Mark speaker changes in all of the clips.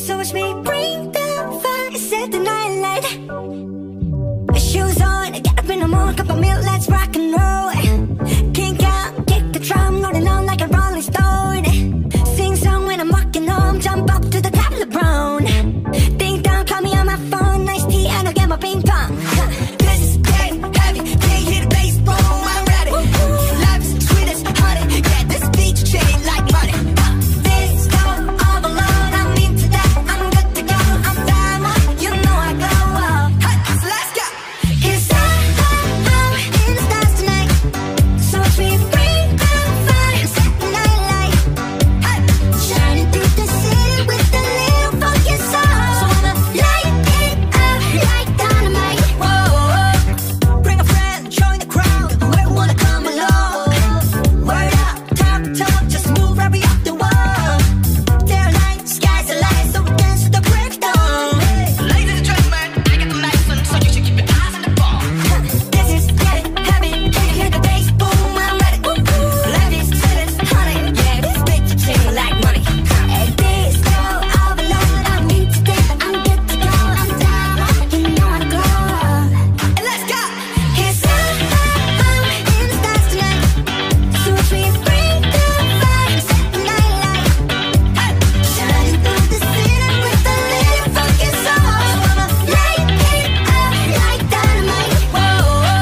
Speaker 1: So watch me bring the fire, set the night light. Shoes on, get up in the morning, cup of milk, let's rock and roll. Kink out, kick the drum, rolling on like a rolling stone. Sing song when I'm walking home, jump up to the top of the brown. Ding dong, call me on my phone, nice tea and I'll get my ping pong. This is dead heavy, can't hear the bass boom, I'm ready. Life's sweet as honey, yeah, this beach chain like money. This go all alone, I'm into that, I'm good to go, I'm diamond, you know I go up. So let's go. 'Cause I'm in the stars tonight, so watch me bring the fire, set the night light. Shining through the city with a little funky soul. So I'ma light it up like dynamite. Whoa, bring a friend, join the crowd, whoever wanna come along. Word up, talk, just move right up the wall. Day or night, sky's the light, so we dance to the break of dawn.
Speaker 2: Ladies and gentlemen, I got the license, so you should keep your eyes on the ball.
Speaker 1: This is getting heavy, can you hear the bass boom? I'm ready. Life is sweet as honey, yeah, this bitch chain like money. And this go all alone, I'm into that, I'm good to go, I'm diamond, you know I go up. And let's go. 'Cause I'm in the stars tonight, so watch me bring the fire, set the night light. Shining through the city with a little funky soul. So I'ma light it up like dynamite. Whoa,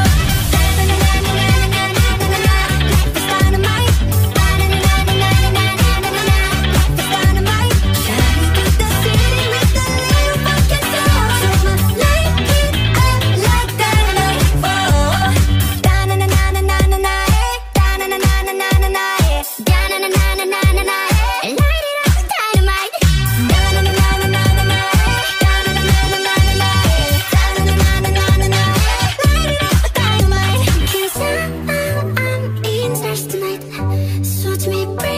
Speaker 1: life is dynamite. Life is dynamite. Shining through the city with a little funky soul. So I'ma light it up like dynamite. Whoa, da-na-na-na-na-na-na, da-na-na-na-na-na-na, da-na-na-na-na-na-na, light it up like dynamite. Da-na-na-na-na-na-na, da-na-na-na-na-na-na, da-na-na-na-na-na-na, light it up like dynamite. 'Cause I'm in stars tonight, so watch me